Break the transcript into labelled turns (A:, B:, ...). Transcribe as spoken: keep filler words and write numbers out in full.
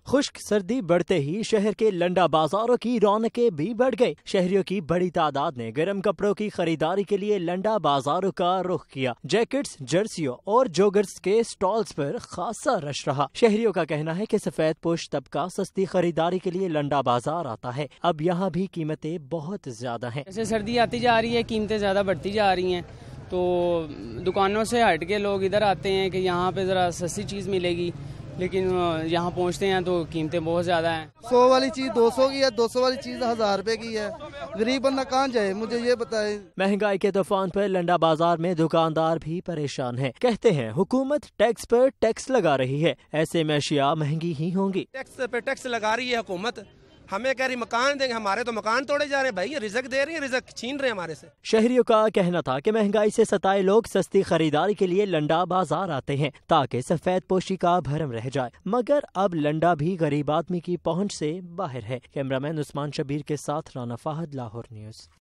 A: خشک سردی بڑھتے ہی شہر کے لنڈا بازاروں کی رونقیں بھی بڑھ گئی۔ شہریوں کی بڑی تعداد نے گرم کپڑوں کی خریداری کے لیے لنڈا بازاروں کا رخ کیا۔ جیکٹس، جرسیوں اور جوگرز کے سٹالز پر خاصا رش رہا۔ شہریوں کا کہنا ہے کہ سفید پوش طبقہ سستی خریداری کے لیے لنڈا بازار آتا ہے۔ اب یہاں بھی قیمتیں بہت زیادہ ہیں۔
B: جیسے سردی آتی جا رہی ہے، قیمتیں زیادہ بڑھتی جا رہی ہیں، تو دکانوں سے ہٹ کے لوگ ادھر آتے ہیں کہ یہاں پہ ذرا سستی چیز ملے گی، لیکن یہاں پہنچتے ہیں تو قیمتیں بہت زیادہ ہیں۔
C: سو والی چیز دو سو کی ہے، دو سو والی چیز ہزار روپے کی ہے۔ غریب بندہ کہاں جائے، مجھے یہ بتائے۔
A: مہنگائی کے طوفان پر لنڈا بازار میں دکاندار بھی پریشان ہیں۔ کہتے ہیں حکومت ٹیکس پر ٹیکس لگا رہی ہے، ایسے میں اشیاء مہنگی ہی ہوں گی۔
D: ٹیکس پہ ٹیکس لگا رہی ہے حکومت، ہمیں کہہ رہی مکان دیں گے، ہمارے تو مکان توڑے جا رہے ہیں بھائی، رزق دے رہی ہیں، رزق چھین رہے ہیں ہمارے سے۔
A: شہریوں کا کہنا تھا کہ مہنگائی سے ستائے لوگ سستی خریداری کے لیے لنڈا بازار آتے ہیں تاکہ سفید پوشی کا بھرم رہ جائے، مگر اب لنڈا بھی غریب آدمی کی پہنچ سے باہر ہے۔ کیمرہ مین عثمان شبیر کے ساتھ رانا فہد، لاہور نیوز۔